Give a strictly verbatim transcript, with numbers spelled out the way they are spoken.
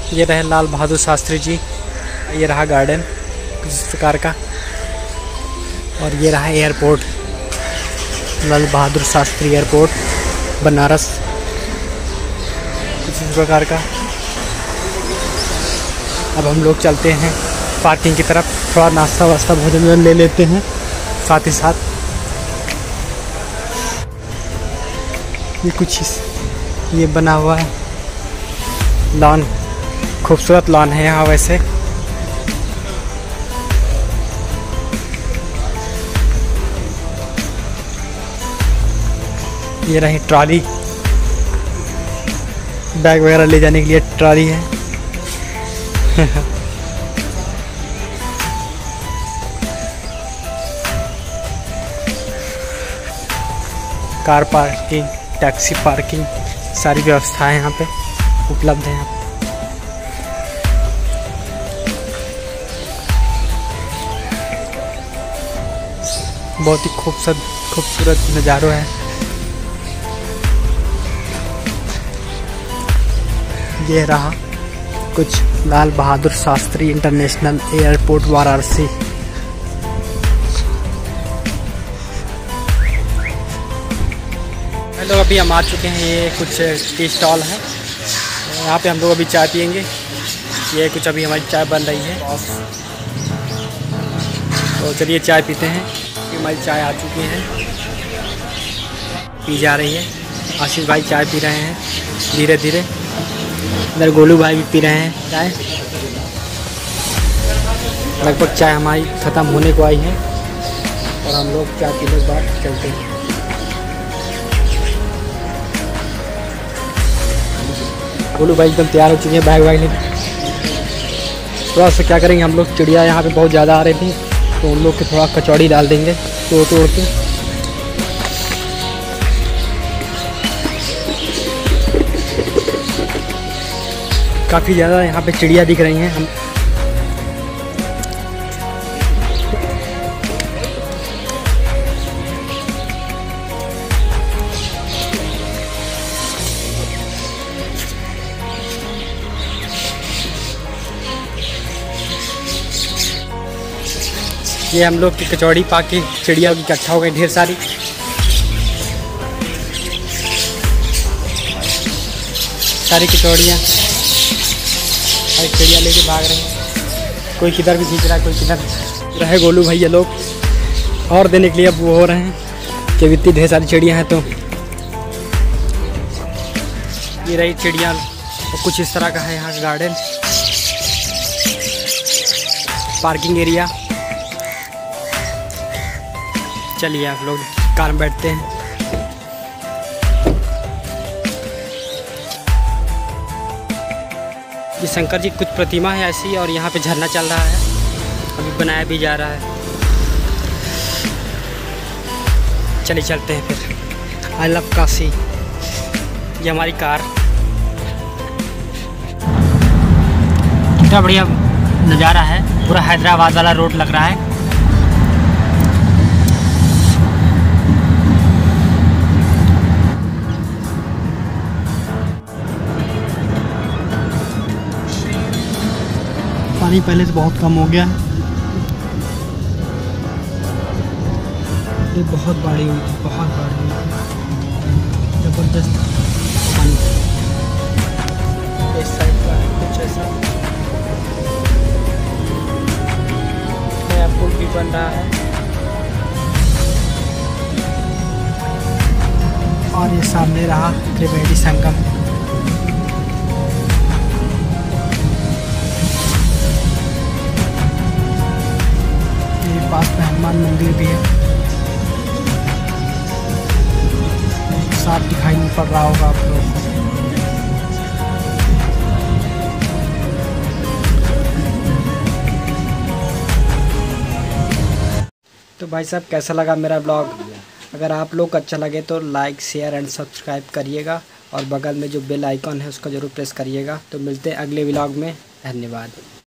ये रहे लाल बहादुर शास्त्री जी, ये रहा गार्डन कुछ इस प्रकार का, और ये रहा एयरपोर्ट, लाल बहादुर शास्त्री एयरपोर्ट बनारस कुछ इस प्रकार का। अब हम लोग चलते हैं पार्किंग की तरफ, थोड़ा नाश्ता वास्ता भोजन ले लेते हैं साथ ही साथ। ये कुछ इस ये बना हुआ है लॉन, खूबसूरत लॉन है यहाँ वैसे। ये रही ट्रॉली, बैग वगैरह ले जाने के लिए ट्रॉली है। कार पार्किंग, टैक्सी पार्किंग, सारी व्यवस्थाएं यहाँ पे उपलब्ध हैं। बहुत ही खूबसूरत खूबसूरत नज़ारा है। ये रहा कुछ लाल बहादुर शास्त्री इंटरनेशनल एयरपोर्ट वाराणसी। हम लोग अभी हम आ चुके हैं, ये कुछ टी स्टॉल है, यहाँ पे हम लोग अभी चाय पियेंगे। ये कुछ अभी हमारी चाय बन रही है, तो चलिए चाय पीते हैं। हमारी चाय आ चुकी है, पी जा रही है। आशीष भाई चाय पी रहे हैं धीरे धीरे, इधर गोलू भाई भी पी रहे हैं चाय। लगभग चाय हमारी ख़त्म होने को आई है और हम लोग चाय पीने के बाद चलते हैं। गोलू भाई एकदम तैयार हो चुके हैं, बैग वैग लेके। थोड़ा सा क्या करेंगे हम लोग, चिड़िया यहाँ पे बहुत ज़्यादा आ रही थी तो उन लोग के थोड़ा कचौड़ी डाल देंगे तोड़ तोड़ के। काफ़ी ज़्यादा यहाँ पे चिड़िया दिख रही हैं। हम ये हम लोग की कचौड़ी पाके चिड़िया की इकट्ठा हो गई ढेर सारी। सारी कचौड़ियाँ सारी चिड़िया लेके भाग रहे हैं, कोई किधर भी खींच रहा है, कोई किधर रहे। गोलू भैया लोग और देने के लिए अब वो हो रहे हैं कि इतनी ढेर सारी चिड़िया हैं। तो ये रही चिड़िया, और कुछ इस तरह का है यहाँ का गार्डन, पार्किंग एरिया। चलिए आप लोग कार में बैठते हैं। ये शंकर जी कुछ प्रतिमा है ऐसी, और यहाँ पे झरना चल रहा है, अभी बनाया भी जा रहा है। चलिए चलते हैं फिर। आई लव काशी, ये हमारी कार। कितना बढ़िया नज़ारा है, पूरा हैदराबाद वाला रोड लग रहा है। पानी पहले से बहुत कम हो गया है, ये बहुत बाढ़ हुई थी, बहुत बाढ़ हुई थी, जबरदस्त पानी। इस साइड का है कुछ ऐसा, नया पुल भी बन रहा है, और ये सामने रहा त्रिवेणी संगम। पास में हनुमान मंदिर भी है, साफ दिखाई नहीं पड़ रहा होगा आप लोगों को। तो भाई साहब कैसा लगा मेरा ब्लॉग? अगर आप लोग को अच्छा लगे तो लाइक शेयर एंड सब्सक्राइब करिएगा, और बगल में जो बेल आइकॉन है उसको ज़रूर प्रेस करिएगा। तो मिलते हैं अगले ब्लॉग में, धन्यवाद।